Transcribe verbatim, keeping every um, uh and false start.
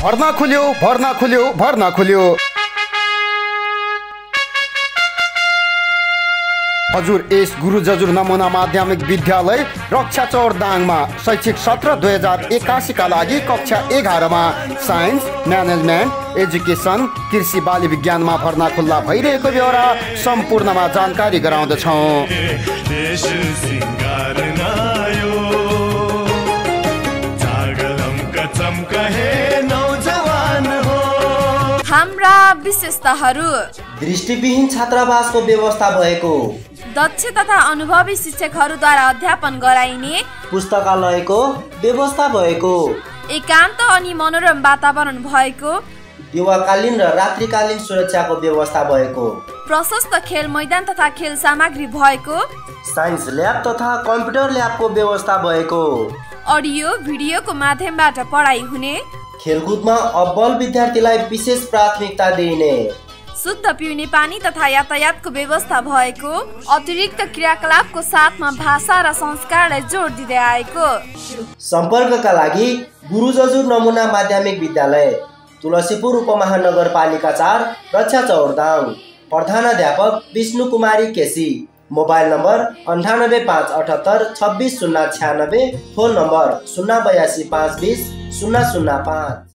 भर्ना खुल्यो भर्ना खुल्यो भर्ना खुल्यो। हजुर एस गुरु जजुर नमुना माध्यमिक विद्यालय रक्षा चौरदाङमा शैक्षिक सत्र दुई हजार एकासीका लागि कक्षा एघारमा साइन्स म्यानेजमेन्ट एजुकेसन कृषि बाली विज्ञानमा भर्ना खुल्ला भइरहेको बेहोरा सम्पूर्णमा जानकारी गराउँदछौँ। हाम्रा विशेषताहरू दृष्टिविहीन छात्रावासको व्यवस्था भएको, दक्ष तथा अनुभवी शिक्षकहरूद्वारा अध्यापन गराइने पुस्तकालयको व्यवस्था भएको, एकान्त अनि मनोरम वातावरण भएको, दिवाकालीन र रात्रिकालीन सुरक्षाको व्यवस्था भएको, प्रशस्त खेल मैदान तथा खेल सामग्री भएको, साइन्स ल्याब तथा कम्प्युटर ल्याबको व्यवस्था भएको, अडियो भिडियोको माध्यमबाट पढाइ हुने, खेलकुदमा अब्बल विद्यार्थीलाई विशेष प्राथमिकता दिइने, शुद्ध पिउने पानी तथा यातायातको व्यवस्था भएको, अतिरिक्त क्रियाकलापको साथमा भाषा र संस्कारलाई जोड दिँदै आएको। सम्पर्कका लागि गुरु जजुर नमुना माध्यमिक विद्यालय तुलसीपुर उपमहानगरपालिका चार रक्षा चौरदाङ, प्रधानाध्यापक विष्णु कुमारी केसी, मोबाइल नम्बर अन्ठानब्बे पाँच अठहत्तर छब्बिस शून्य छ्यानब्बे, फोन नम्बर शून्य बयासी पाँच बिस शून्य शून्य पाँच।